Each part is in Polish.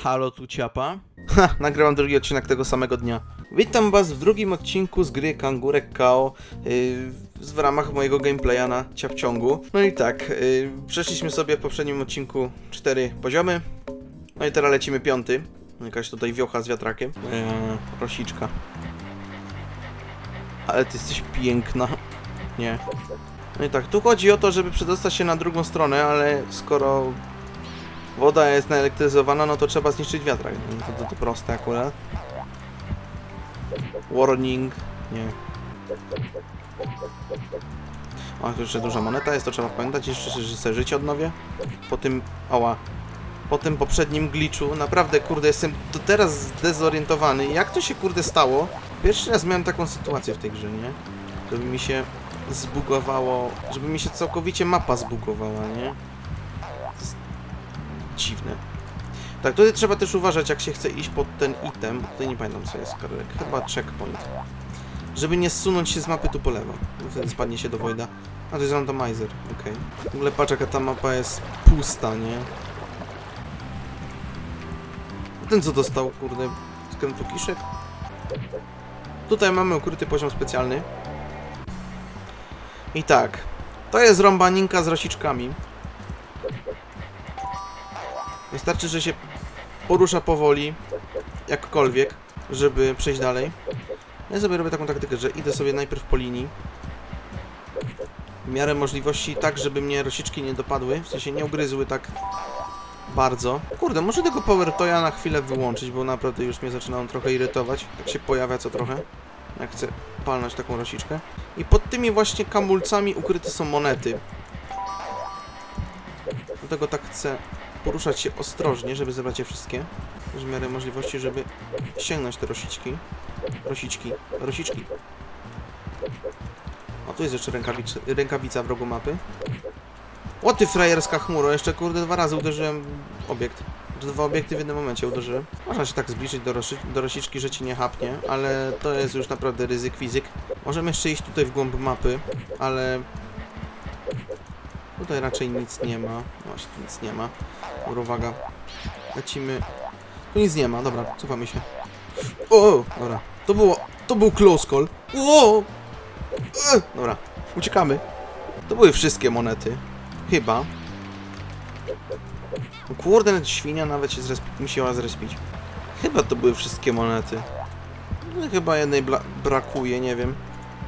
Halo tu ciapa. Ha, nagrywam drugi odcinek tego samego dnia. Witam was w drugim odcinku z gry Kangurek KO w ramach mojego gameplaya na ciapciągu. No i tak, przeszliśmy sobie w poprzednim odcinku 4 poziomy. No i teraz lecimy 5. Jakaś tutaj wiocha z wiatrakiem. Rosiczka. Ale ty jesteś piękna. Nie. No i tak, tu chodzi o to, żeby przedostać się na drugą stronę, ale skoro woda jest naelektryzowana, no to trzeba zniszczyć wiatrak. No to proste akurat. Warning. Nie. O, to jeszcze duża moneta jest, to trzeba pamiętać. Jeszcze, że sobie życie odnowię. Po tym... Ała. Po tym poprzednim glitchu. Naprawdę, kurde, jestem do teraz zdezorientowany. Jak to się, kurde, stało? Pierwszy raz miałem taką sytuację w tej grze, nie? Żeby mi się zbugowało... Żeby mi się całkowicie mapa zbugowała, nie? Dziwne. Tak, tutaj trzeba też uważać, jak się chce iść pod ten item. Tutaj nie pamiętam, co jest karolek. Chyba checkpoint. Żeby nie zsunąć się z mapy tu po lewo. Wtedy spadnie się do Voida. A to jest randomizer, okej. W ogóle patrz, jaka ta mapa jest pusta, nie? Ten co dostał, kurde, skrętu kiszek. Tutaj mamy ukryty poziom specjalny. I tak. To jest rąbaninka z rosiczkami. Wystarczy, że się porusza powoli, jakkolwiek, żeby przejść dalej. Ja sobie robię taką taktykę, że idę sobie najpierw po linii. W miarę możliwości tak, żeby mnie rosiczki nie dopadły, w sensie nie ugryzły tak bardzo. Kurde, może tego Power Toya na chwilę wyłączyć, bo naprawdę już mnie zaczyna on trochę irytować. Tak się pojawia co trochę, jak chcę palnąć taką rosiczkę. I pod tymi właśnie kamulcami ukryte są monety. Dlatego tak chcę poruszać się ostrożnie, żeby zebrać je wszystkie. W miarę możliwości, żeby sięgnąć te rosiczki. Rosiczki. O, tu jest jeszcze rękawica w rogu mapy. O ty frajerska chmuro, jeszcze kurde 2 razy uderzyłem obiekt. 2 obiekty w jednym momencie uderzyłem. Można się tak zbliżyć do rosiczki, że ci nie chapnie, ale to jest już naprawdę ryzyk fizyk. Możemy jeszcze iść tutaj w głąb mapy, ale... Tutaj raczej nic nie ma. Właśnie, tu nic nie ma. Dobra, uwaga. Lecimy. Tu nic nie ma, dobra, cofamy się. O, dobra. To był close call. O! Dobra, uciekamy. To były wszystkie monety. Chyba. Kurde, świnia nawet się musiała zrespić. Chyba to były wszystkie monety. No, chyba jednej brakuje, nie wiem.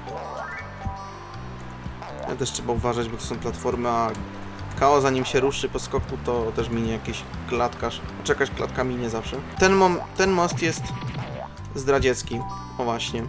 Ja też trzeba uważać, bo to są platformy, a KO zanim się ruszy po skoku, to też minie jakiś klatkarz. Czekać klatka minie zawsze. Ten most jest zdradziecki. O właśnie.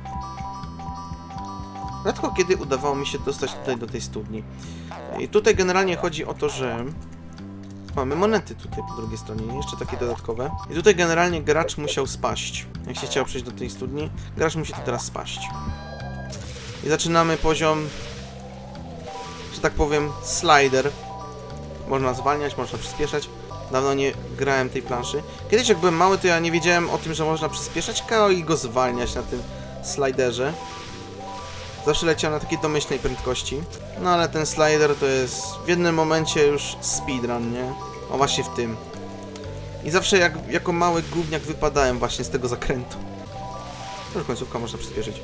Rzadko kiedy udawało mi się dostać tutaj do tej studni. I tutaj generalnie chodzi o to, że mamy monety tutaj po drugiej stronie, jeszcze takie dodatkowe. I tutaj generalnie gracz musiał spaść. Jak się chciał przejść do tej studni, gracz musi tu teraz spaść. I zaczynamy poziom, że tak powiem, slider. Można zwalniać, można przyspieszać. Dawno nie grałem tej planszy. Kiedyś jak byłem mały, to ja nie wiedziałem o tym, że można przyspieszać KO i go zwalniać na tym sliderze. Zawsze leciałem na takiej domyślnej prędkości. No ale ten slider to jest w jednym momencie już speedrun, nie? O właśnie w tym. I zawsze jako mały gówniak wypadałem właśnie z tego zakrętu. Już końcówka można przyspieszyć.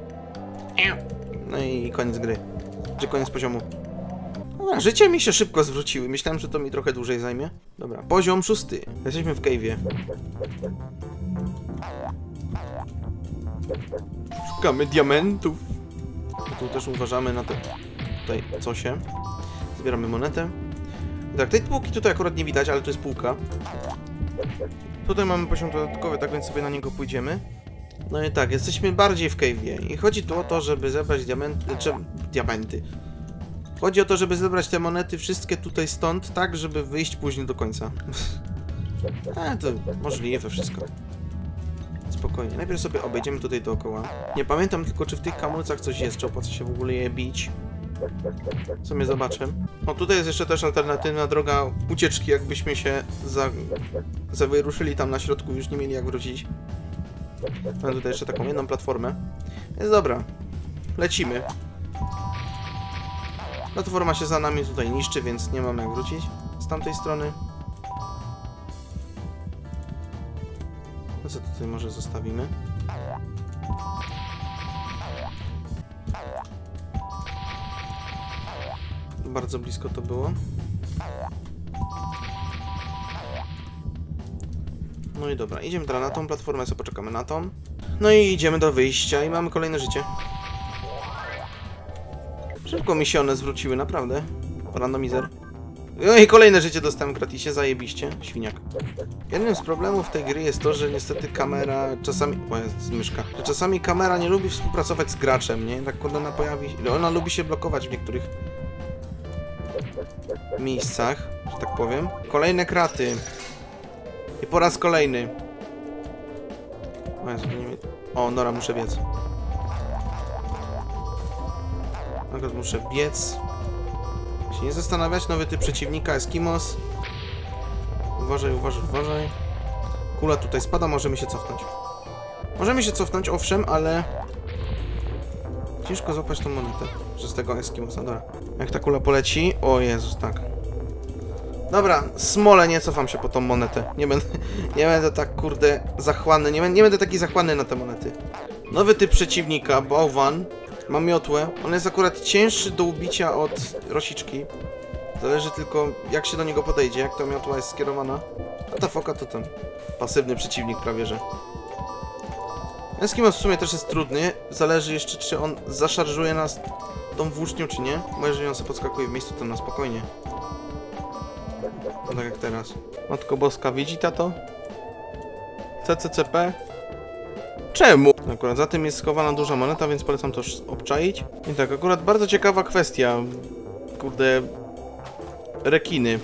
No i koniec gry. Czy koniec poziomu. Dobra, życie mi się szybko zwróciły. Myślałem, że to mi trochę dłużej zajmie. Dobra, poziom 6. Jesteśmy w cave'ie. Szukamy diamentów. Tu też uważamy na to tutaj cosie. Zbieramy monetę. Tak, tej półki tutaj akurat nie widać, ale to jest półka. Tutaj mamy poziom dodatkowy, tak więc sobie na niego pójdziemy. No i tak, jesteśmy bardziej w cave'ie. I chodzi tu o to, żeby zebrać diamenty. Chodzi o to, żeby zebrać te monety wszystkie tutaj stąd, tak, żeby wyjść później do końca. To możliwe wszystko. Spokojnie. Najpierw sobie obejdziemy tutaj dookoła. Nie pamiętam tylko, czy w tych kamulcach coś jest, czy opłaca się w ogóle je bić. Co zobaczę. O, tutaj jest jeszcze też alternatywna droga ucieczki, jakbyśmy się zawyruszyli tam na środku, już nie mieli jak wrócić. Mam tutaj jeszcze taką jedną platformę. Jest dobra. Lecimy. Platforma się za nami tutaj niszczy, więc nie mam jak wrócić z tamtej strony. Tutaj może zostawimy. Bardzo blisko to było. No i dobra, idziemy teraz na tą platformę, sobie poczekamy na tą. No i idziemy do wyjścia i mamy kolejne życie. Szybko mi się one zwróciły, naprawdę. Randomizer. No i kolejne życie dostałem gratisie, zajebiście. Świniak. Jednym z problemów tej gry jest to, że niestety kamera czasami... O, jest myszka. Że czasami kamera nie lubi współpracować z graczem, nie? Tak kiedy ona pojawi... Ona lubi się blokować w niektórych miejscach, że tak powiem. Kolejne kraty. I po raz kolejny. O, Jezu, nie... O, Nora, muszę biec. Akurat muszę biec. Się nie zastanawiać, nowy typ przeciwnika, Eskimos. Uważaj, uważaj, uważaj. Kula tutaj spada, możemy się cofnąć. Możemy się cofnąć, owszem, ale... Ciężko złapać tą monetę. Że z tego Eskimosa, dobra. Jak ta kula poleci... O Jezus, tak. Dobra, smole, nie cofam się po tą monetę. Nie będę tak, kurde, zachłanny. Nie będę taki zachłanny na te monety. Nowy typ przeciwnika, bałwan. Ma miotłę. On jest akurat cięższy do ubicia od rosiczki. Zależy tylko, jak się do niego podejdzie, jak ta miotła jest skierowana. A ta foka to ten pasywny przeciwnik prawie, że. Eskimos w sumie też jest trudny. Zależy jeszcze, czy on zaszarżuje nas tą włócznią, czy nie. Bo jeżeli on sobie podskakuje w miejscu, to na spokojnie. No tak jak teraz. Matko Boska, widzi tato? CCCP? Czemu? Akurat za tym jest schowana duża moneta, więc polecam to obczaić. I tak, akurat bardzo ciekawa kwestia. Kurde... Rekiny.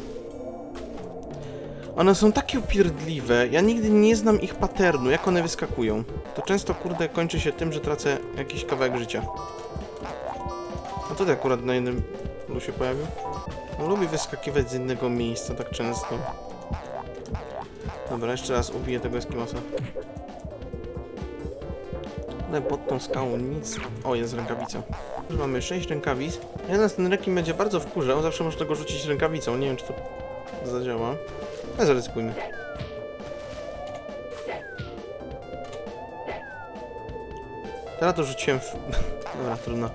One są takie upierdliwe. Ja nigdy nie znam ich patternu, jak one wyskakują. To często, kurde, kończy się tym, że tracę jakiś kawałek życia. A tutaj akurat na jednym się pojawił. No, lubi wyskakiwać z innego miejsca tak często. Dobra, jeszcze raz ubiję tego Eskimosa. Ale pod tą skałą nic... O, jest rękawica. Już mamy 6 rękawic. Jeden ten rekin będzie bardzo wkurzał, zawsze można go rzucić rękawicą. Nie wiem, czy to zadziała. Ale zaryzykujmy. Teraz to rzuciłem w... Dobra, trudno.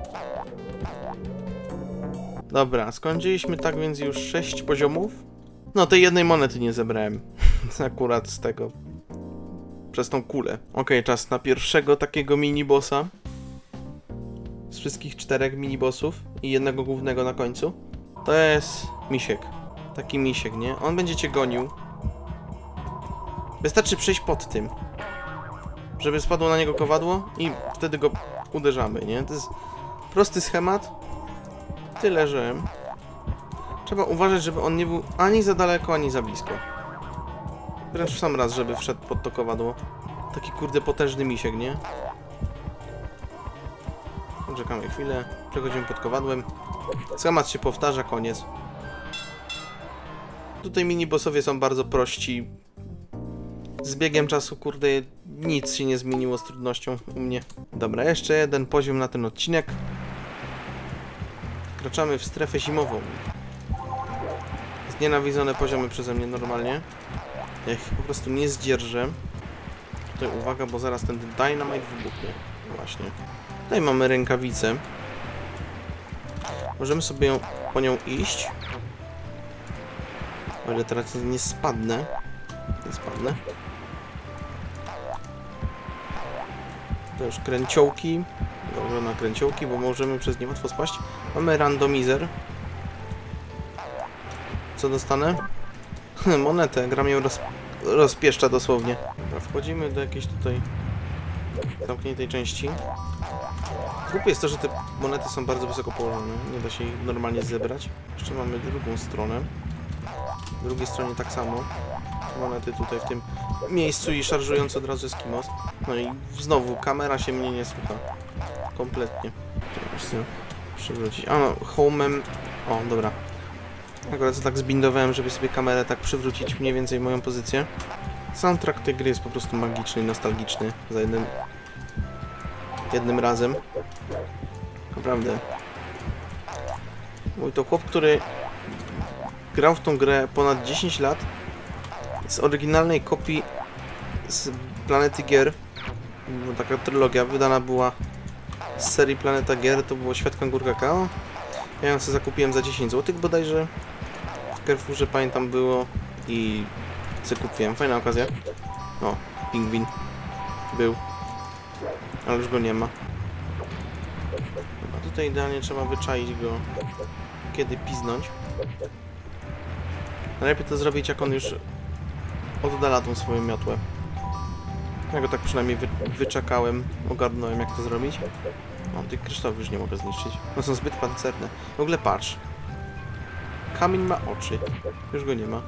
Dobra, skończyliśmy tak więc już 6 poziomów. No, tej jednej monety nie zebrałem. Akurat z tego. Przez tą kulę. Okej, czas na pierwszego takiego mini-bossa. Z wszystkich 4 mini-bossów i jednego głównego na końcu. To jest misiek. Taki misiek, nie? On będzie cię gonił. Wystarczy przejść pod tym. Żeby spadło na niego kowadło i wtedy go uderzamy, nie? To jest prosty schemat. Tyle, że... Trzeba uważać, żeby on nie był ani za daleko, ani za blisko. Wręcz w sam raz, żeby wszedł pod to kowadło. Taki kurde potężny misiek, nie? Czekamy chwilę. Przechodzimy pod kowadłem. Schemat się powtarza, koniec. Tutaj mini-bossowie są bardzo prości. Z biegiem czasu, kurde, nic się nie zmieniło z trudnością u mnie. Dobra, jeszcze jeden poziom na ten odcinek. Wkraczamy w strefę zimową. Znienawidzone poziomy przeze mnie normalnie. Ja ich po prostu nie zdzierżę. Tutaj uwaga, bo zaraz ten dynamite wybuchnie. Właśnie. Tutaj mamy rękawicę. Możemy sobie po nią iść. O ile teraz nie spadnę. Nie spadnę. To już kręciołki. Dobrze, na kręciołki, bo możemy przez nie łatwo spaść. Mamy randomizer. Co dostanę? Monetę. Gra mnie rozpieszcza dosłownie. Dobra, wchodzimy do jakiejś tutaj zamkniętej części. Głupie jest to, że te monety są bardzo wysoko położone. Nie da się ich normalnie zebrać. Jeszcze mamy drugą stronę. W drugiej stronie tak samo. Monety tutaj w tym miejscu i szarżujący od razu Eskimos. No i znowu kamera się mnie nie słucha. Kompletnie. Muszę przywrócić. A no, homem. O, dobra. Akurat tak zbindowałem, żeby sobie kamerę tak przywrócić mniej więcej w moją pozycję. Soundtrack tej gry jest po prostu magiczny i nostalgiczny. Za jednym razem. Naprawdę. Mój to chłop, który grał w tą grę ponad 10 lat z oryginalnej kopii z Planety Gier. No, taka trylogia wydana była z serii Planeta Gier, to było Świat Kangur Kakao. Ja ją sobie zakupiłem za 10 zł bodajże. W Carrefourze pamiętam było i sobie kupiłem. Fajna okazja. O, pingwin. Był. Ale już go nie ma. A tutaj idealnie trzeba wyczaić go, kiedy piznąć. Najlepiej to zrobić, jak on już oddala tą swoją miotłę. Ja go tak przynajmniej wyczekałem, ogarnąłem, jak to zrobić. O, tych kryształów już nie mogę zniszczyć. One są zbyt pancerne. W ogóle patrz. Kamień ma oczy. Już go nie ma.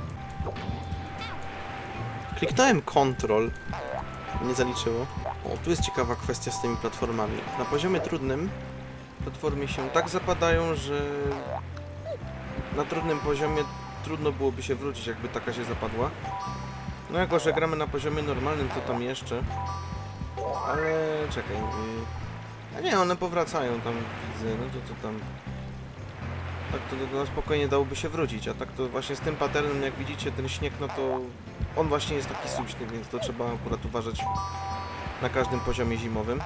Kliknąłem Ctrl. Nie zaliczyło. O, tu jest ciekawa kwestia z tymi platformami. Na poziomie trudnym platformy się tak zapadają, że na trudnym poziomie trudno byłoby się wrócić, jakby taka się zapadła. No jako, że gramy na poziomie normalnym, to tam jeszcze. Ale czekaj. A nie, one powracają tam, widzę, no to tam... Tak to na spokojnie dałoby się wrócić, a tak to właśnie z tym patternem, jak widzicie, ten śnieg, no to... On właśnie jest taki suśny, więc to trzeba akurat uważać na każdym poziomie zimowym.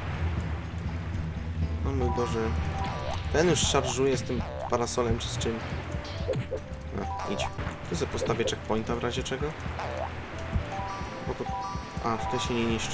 No mój Boże. Ten już szarżuje z tym parasolem, czy z czym. No, idź. Tu sobie postawię checkpointa w razie czego. Bo to... A, tutaj się nie niszczy.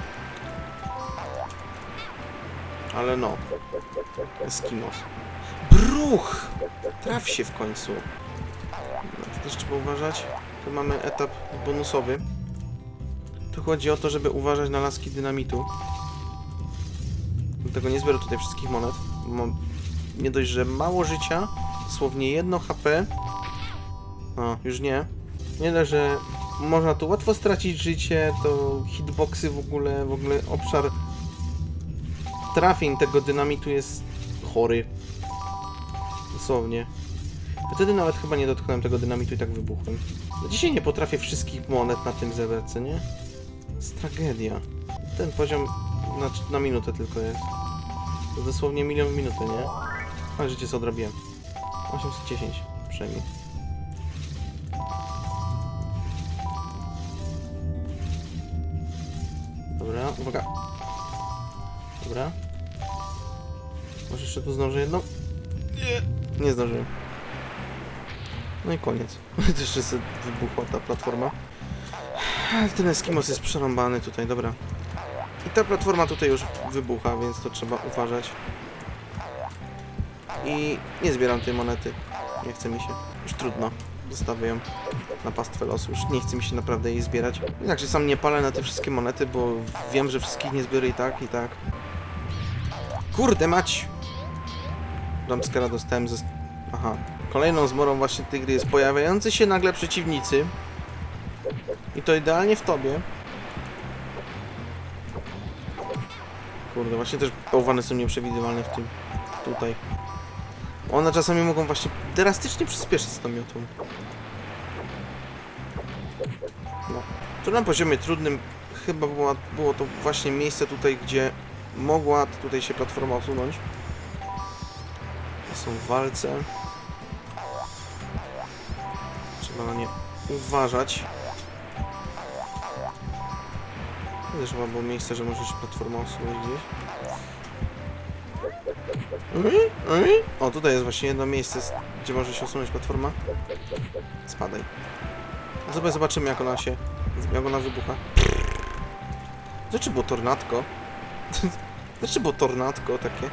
Ale no. Eskimos. Bruch! Traf się w końcu. No, to też trzeba uważać. Tu mamy etap bonusowy. Tu chodzi o to, żeby uważać na laski dynamitu. Dlatego nie zbiorę tutaj wszystkich monet. Mam nie dość, że mało życia, dosłownie 1 HP. O, już nie. Nie dość, że można tu łatwo stracić życie, to hitboxy w ogóle obszar trafień tego dynamitu jest chory. Dosłownie. Wtedy nawet chyba nie dotknąłem tego dynamitu i tak wybuchłem. No dzisiaj nie potrafię wszystkich monet na tym zebrać, co nie? Jest tragedia. Ten poziom na minutę tylko jest. To dosłownie 1 000 000 w minutę, nie? Ale życie co odrobiłem. 810 przynajmniej. Dobra, uwaga. Dobra. Może jeszcze tu zdążę jedną? Nie, nie zdążyłem. No i koniec. To jeszcze sobie wybuchła ta platforma. Ten Eskimos jest przerąbany tutaj, dobra. I ta platforma tutaj już wybucha, więc to trzeba uważać. I nie zbieram tej monety. Nie chce mi się. Już trudno. Zostawię ją na pastwę losu. Już nie chce mi się naprawdę jej zbierać. Jednakże sam nie palę na te wszystkie monety, bo wiem, że wszystkich nie zbiorę i tak, i tak. Kurde mać! Jumpscare'a dostałem ze... Aha. Kolejną zmorą właśnie tej gry jest pojawiający się nagle przeciwnicy. I to idealnie w tobie. Kurde, właśnie też bałwany są nieprzewidywalne w tym... Tutaj. One czasami mogą właśnie drastycznie przyspieszyć z tą miotą. No. Tu na poziomie trudnym chyba było to właśnie miejsce tutaj, gdzie mogła tutaj się platforma usunąć. Są w walce. Trzeba na nie uważać. To też chyba było miejsce, że może się platforma usunąć gdzieś. O, tutaj jest właśnie jedno miejsce, gdzie może się usunąć platforma. Spadaj. No zobaczymy, jak ona wybucha. Znaczy było tornadko. Znaczy było tornadko takie.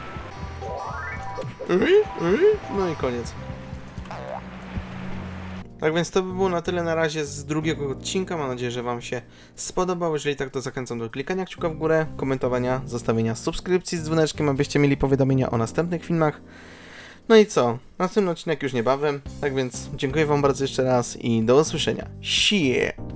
No i koniec. Tak więc to by było na tyle na razie z drugiego odcinka. Mam nadzieję, że wam się spodobał. Jeżeli tak, to zachęcam do klikania kciuka w górę, komentowania, zostawienia subskrypcji z dzwoneczkiem, abyście mieli powiadomienia o następnych filmach. No i co? Następny odcinek już niebawem. Tak więc dziękuję wam bardzo jeszcze raz i do usłyszenia. See ya!